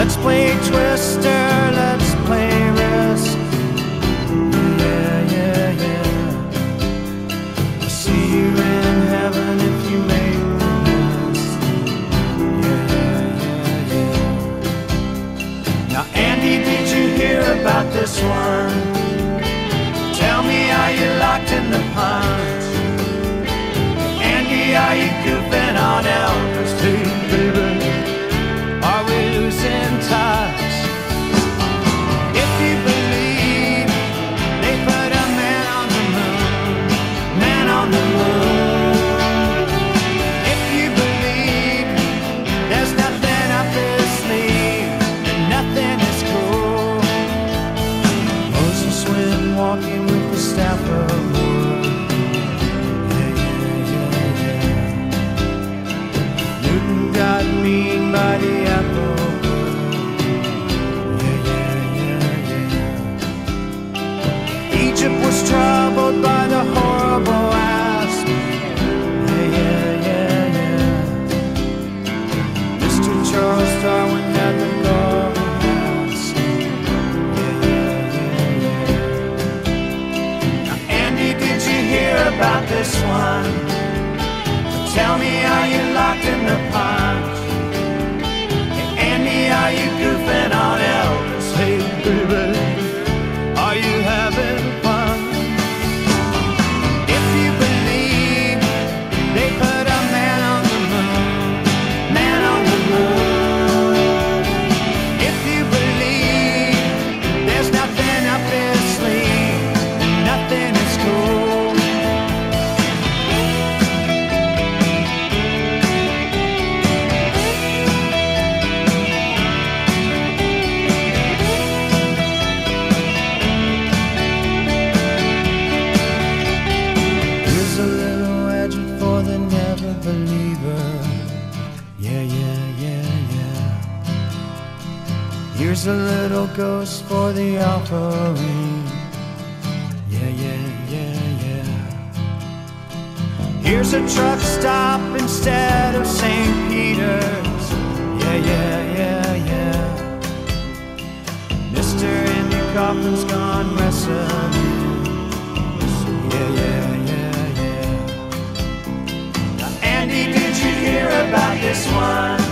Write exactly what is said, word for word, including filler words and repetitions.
Let's play Twister, let's play Risk. Yeah, yeah, yeah. I'll see you in heaven if you make the list. Yeah, yeah, yeah. Now, Andy, did you hear about this one? Tell me, are you locked in the punch? Andy, are you goofing on Elvis too, baby? Are we losing touch? If you believe they put a man on the moon, man on the moon. If you believe there's nothing up his sleeve and nothing is cool. Moses went walking with the staff of wood. Yeah, yeah, yeah, yeah. Newton got mean by the apple. Yeah, yeah, yeah, yeah. Egypt was troubled by the horrible asp. Yeah, yeah, yeah, yeah. Mister Charles Darwin had the golden mask. Yeah, yeah, yeah, yeah. Now, Andy, did you hear about this one? Tell me, are you locked in the punch? Andy, are you goofing on Elvis? Hey, baby, are you having fun? If you believe they put a man on the moon, man on the moon. If you believe there's nothing up his sleeve, nothing is cool. Here's a little edge for the never believer. Yeah, yeah, yeah, yeah. Here's a little ghost for the offering. Yeah, yeah, yeah, yeah. Here's a truck stop instead of Saint Peter's. Yeah, yeah, yeah, yeah. Mister Andy Kaufman's gone wrestling. Yeah, yeah, yeah, yeah. Now, Andy, did you hear about this one?